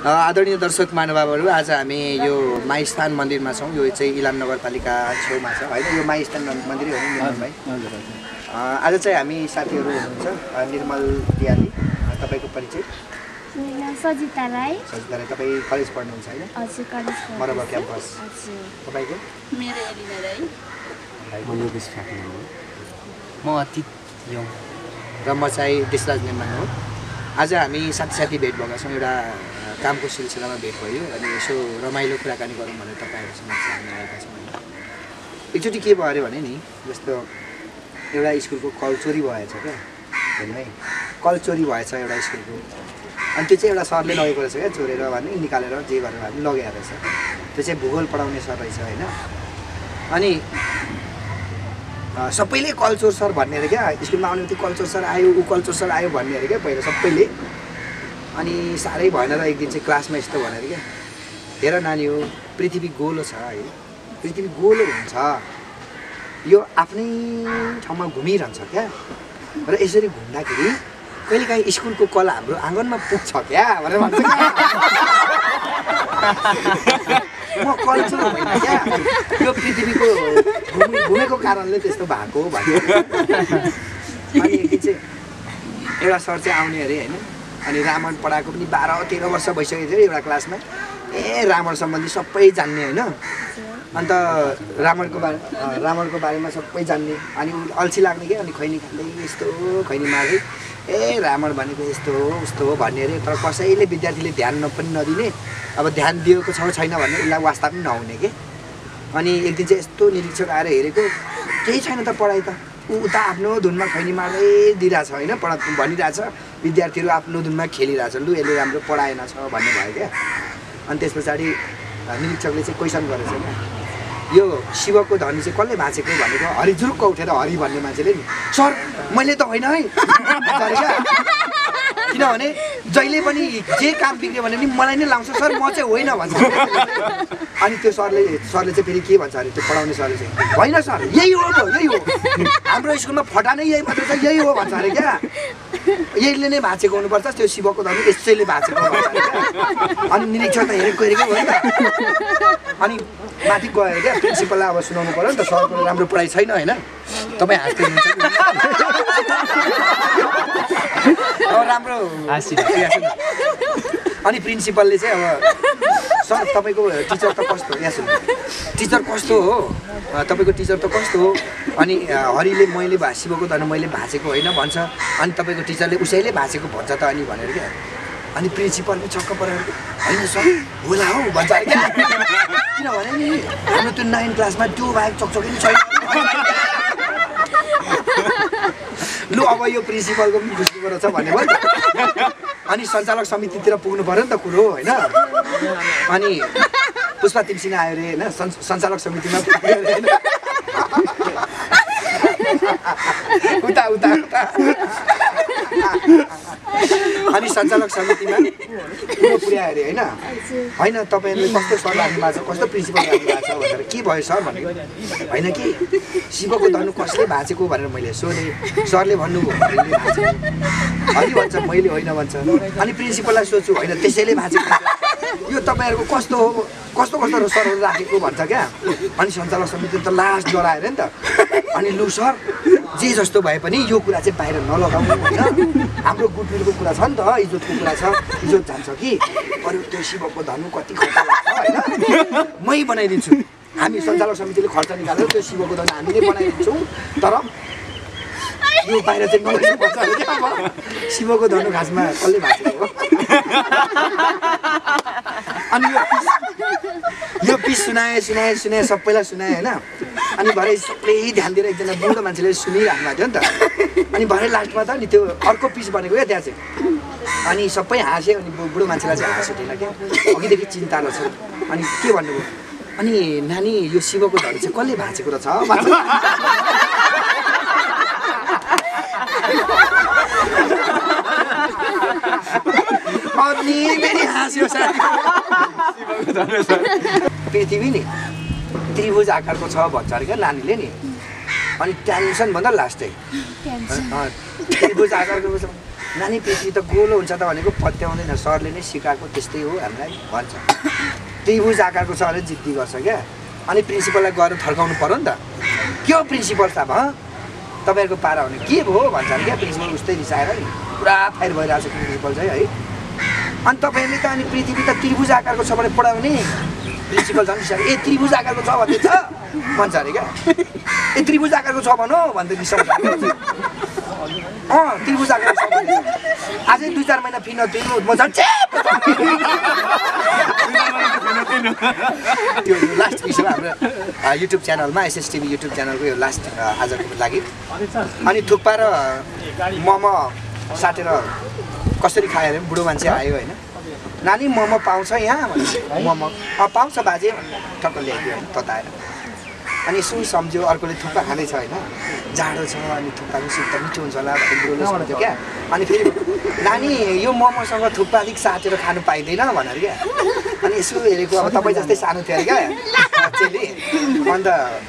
आदरणीय दर्शक महानुभावहरू, आज हामी यो माइस्थान मन्दिरमा छौँ। यो चाहिँ इलाम नगरपालिका छेउमा छ होइन, यो माइस्थान मन्दिरै हो नि निर्मल भाइ? आज चाहिँ हामी साथीहरू हुनुहुन्छ। निर्मल दियाली, तपाईँको परिचय? सजिता राई। सजिता राई, तपाईँ कलेज पढ्नुहुन्छ होइन? हजुर, कलेज पढ्छु। मरबा क्याम्पस। तपाईँको? मेरो एलिना राई। म योगेश ठाकुर हो। म अतीत यौँ र म चाहिँ देशराज नेमान हो। आज हामी साथी भेट भएका छौँ। एउटा कामको सिलसिलामा भेट भयो अनि यसो रमाइलो कुराकानी गरौँ भनेर तपाईँहरूसँग हामी आएका छौँ। एकचोटि के भयो अरे भने नि, जस्तो एउटा स्कुलको कल चोरी भएछ क्या, हेर्नु है, कल चोरी भएछ एउटा स्कुलको। अनि त्यो चाहिँ एउटा सरले लगेको रहेछ क्या, चोरेर भने निकालेर जे गरेर भए पनि लगेको रहेछ। त्यो चाहिँ भूगोल पढाउने सर रहेछ होइन। अनि सबैले कल्चर सर भन्ने अरे क्या, स्कुलमा आउने बित्तिकै कल्चर सर आयो, ऊ कल्चर सर आयो भन्ने अरे क्या पहिला सबैले। अनि साह्रै भएन र एक दिन चाहिँ क्लासमा यस्तो भनेर क्या, हेर नानी हो, पृथ्वी गोलो छ है, पृथ्वी गोलो हुन्छ, यो आफ्नै ठाउँमा घुमिरहन्छ क्या, र यसरी घुम्दाखेरि कहिलेकाहीँ स्कुलको कल हाम्रो आँगनमा पुग्छ क्या भनेर भन्छ। म कल्चर होइन क्या, यो पृथ्वीको घुमेको कारणले त्यस्तो भएको भन्छ। अनि एक दिन चाहिँ एउटा सर चाहिँ आउने अरे होइन, अनि रामायण पढाएको पनि 12-13 वर्ष भइसकेको थियो एउटा क्लासमा। रावण सम्बन्धी सबै जान्ने होइन, अन्त रावणको बारेमा सबै जान्ने। अनि अल्छी लाग्ने क्या, अनि खैनी खाँदै यस्तो खैनी मार्दै रावण भनेको यस्तो हो उस्तो हो भन्ने अरे। तर कसैले विद्यार्थीले ध्यान पनि नदिने, अब ध्यान दिएको छ छैन भन्ने उसलाई वास्ता पनि नहुने के। अनि एक दिन चाहिँ यस्तो निरीक्षक आएर हेरेको, केही छैन त पढाइ त, उता आफ्नो धुनमा खैनी मार्दै दिइरहेछ होइन, भनिरहेछ, विद्यार्थीहरू आफ्नो धुनमा खेलिरहेछ, लु यसले राम्रो पढाएन छ भन्ने भयो क्या। अनि त्यस पछाडि निरीक्षकले चाहिँ क्वेसन गरेछ क्या, यो शिवको धनी चाहिँ कसले भाँचेको भनेको। हरि जुरुक्क उठेर हरि भन्ने मान्छेले नि, सर मैले त होइन है, किनभने जहिले पनि जे काम बिग्रियो भने पनि मलाई नै लाउँछ सर, म चाहिँ होइन भन्छ। अनि त्यो सरले चाहिँ फेरि के भन्छ अरे, त्यो पढाउने सरले चाहिँ, होइन सर यही हो, यही हो, हाम्रो स्कुलमा फटा नै यही मात्र छ, यही हो भन्छ अरे क्या, यहीले नै भाँचेको हुनुपर्छ, त्यो शिवको धनी यसैले भाँचेको भन्छ अरे क्या। अनि निरीक्षक त हेरेको हेरेकै हो नि त। अनि माथि गएर क्या प्रिन्सिपललाई अब सुनाउनु पऱ्यो नि त, सरको राम्रो पढाइ छैन होइन, तपाईँ हाँस्दै हुनुहुन्छ अब राम्रो। अनि प्रिन्सिपलले चाहिँ अब, सर तपाईँको टिचर त कस्तो, यहाँ सुन्नु, टिचर कस्तो हो, तपाईँको टिचर त कस्तो हो। अनि हरिले मैले शिवको धनी मैले भाँचेको होइन भन्छ, अनि तपाईँको टिचरले उसैले भाँचेको भन्छ त अनि भनेर क्या। अनि प्रिन्सिपलले छक्क परेर, होइन सर होला हौ भन्छ अरे क्या, किनभने नि हाम्रो त्यो 9 क्लासमा त्यो बाहेक चकचकै नि छैन। लु अब यो प्रिन्सिपलको पनि खुसी गरेर छ भन्ने भयो। अनि सञ्चालक समितितिर पुग्नु पऱ्यो नि त कुरो होइन। अनि पुष्पा तिमसिंह आयो अरे होइन, सञ्चालक समितिमा पुग्यो अरे होइन, उता उता उता। अनि सञ्चालक समितिमा पुर्यायो अरे होइन, होइन तपाईँहरूले कस्तो सर राख्नु भएको छ, कस्तो प्रिन्सिपल राख्नु भएको छ भनेर, के भयो सर भनेको, होइन कि शिवको धनु कसले भाँचेको भनेर मैले सोधेँ, सरले भन्नुभयो हरि भन्छ, मैले होइन भन्छ। अनि प्रिन्सिपललाई सोध्छु, होइन त्यसैले भाँचेको, यो तपाईँहरूको कस्तो हो, कस्तो कस्तो सरहरू राखेको भन्छ क्या। अनि सञ्चालक समिति त लास्ट डरायो अरे नि त। अनि लु सर जे जस्तो भए पनि यो कुरा चाहिँ बाहिर नलगाउनु होइन, हाम्रो गुडविलको कुरा छ नि त, इज्जतको कुरा छ, इज्जत जान्छ कि। अरू त्यो शिवको धनु कति खर्च लाग्छ होइन, मै बनाइदिन्छु, हामी सञ्चालक समितिले खर्च निकालेर त्यो शिवको धनु हामीले बनाइदिन्छौँ, तर यो बाहिर चाहिँ नलगाउनु पर्छ अरे क्या। अब शिवको धनु खासमा कसले भाँचेको हो। अनि यो पिस सुनाए सबैलाई सुनाए होइन। अनि भरे सबैले ध्यान दिएर एकजना बुढो मान्छेले सुनिराख्नु भएको थियो नि त। अनि भरे लास्टमा त नि त्यो अर्को पिस बनेको क्या त्यहाँ चाहिँ। अनि सबै हाँस्यो, अनि बुढो मान्छेलाई चाहिँ हाँस उठेन क्या, अघिदेखि चिन्ता रहेछ। अनि के भन्नुभयो, अनि नानी यो शिवको धनु चाहिँ कसले भाँचेको रहेछ भन्छ। अनि फेरि हाँस्यो साथी। पृथ्वी नि त्रिभुज आकारको छ भन्छ अरे क्या नानीले नि। अनि टेन्सन भन्दा लास्टै त्रिभुज आकारको नानी पृथ्वी त गोलो हुन्छ त भनेको पत्याउँदैन, सरले नै सिकाएको त्यस्तै हो हामीलाई भन्छ। त्रिभुज आकारको छ भने जिद्दी गर्छ क्या। अनि प्रिन्सिपललाई गएर थर्काउनु पर्यो नि त, के हो प्रिन्सिपल साहब तपाईँहरूको पारा भने के भयो भन्छ नि क्या। प्रिन्सिपल उस्तै रिसाएर नि पुरा फायर भइरहेको छ प्रिन्सिपल चाहिँ है। अनि तपाईँहरूले त अनि पृथ्वी त त्रिभुज आकारको छ भने पढाउने, प्रिन्सिपल झन् रिसाएर ए त्रिभुज आकारको छ भन्दै छ भन्छ अरे क्या। ए त्रिभुज आकारको छ भनौँ भन्दै रिसाउँछ। त्रिभुज आकारको छ भने अझै 2-4 महिना फी नतिर्नु म झन् त्यो लास्ट विषयमा हाम्रो युट्युब च्यानलमा SSTV युट्युब च्यानलको यो लास्ट आजको लागि। अनि थुक्पा र मोमो साटेर कसरी खायो अरे बुढो मान्छे आयो होइन। नानी मोमो पाउँछ यहाँ भने मोमो पाउँछ बाजे ठक्क ल्याइदियो होइन तताएर। अनि यसो सम्झ्यो अर्कोले थुक्पा खाँदैछ होइन, जाडो छ अनि थुक्पाको सुप त मिठो हुन्छ होला भन्ने बुढोले सम्झ्यो क्या। अनि फेरि नानी यो मोमोसँग थुक्पा अलिक साटेर खानु पाइँदैन भनेर क्या। अनि यसो हेरेको अब तपाईँ जस्तै सानो थियो अरे क्या बच्चेले। अन्त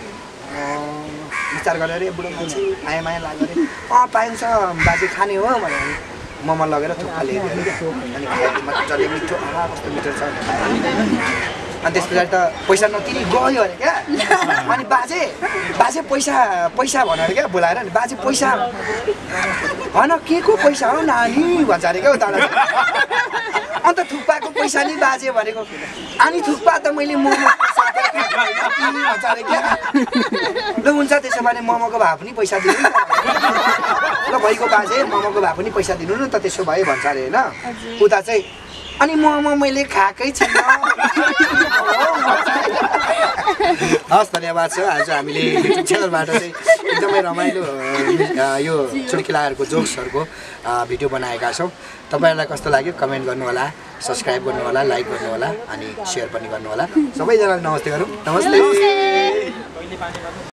विचार गरेर अरे बुढो मान्छे माया माया लाग्यो अरे पाइन्छ बाजे खाने हो भने मोमो लगेर थुक्पा ल्याइदियो अरे क्या। अनि खायो मजाले मिठो कस्तो मिठो छ। अनि त्यस पछाडि त पैसा नतिरी गयो अरे क्या। अनि बाजे पैसा भन्यो अरे क्या बोलाएर। अनि बाजे पैसा होइन के को पैसा हो नानी भन्छ अरे क्या उता। अन्त थुक्पाको पैसा नि बाजे भनेको। अनि थुक्पा त मैले मोमो भन्छ अरे क्या। ल हुन्छ त्यसो भने मोमोको भए पनि पैसा दिनु ल भइगयो बाजे मोमोको भए पनि पैसा दिनु न त त्यसो भए भन्छ अरे होइन। उता चाहिँ अनि मोमो मैले खाएकै छैन। हस् धन्यवाद छ। आज हामीले युट्युब च्यानलबाट चाहिँ एकदमै रमाइलो यो चुड्किलाहरूको जोक्सहरूको भिडियो बनाएका छौँ। तपाईँहरूलाई कस्तो लाग्यो कमेन्ट गर्नुहोला, सब्सक्राइब गर्नुहोला, लाइक गर्नुहोला अनि सेयर पनि गर्नुहोला। सबैजनालाई नमस्ते गरौँ। नमस्ते।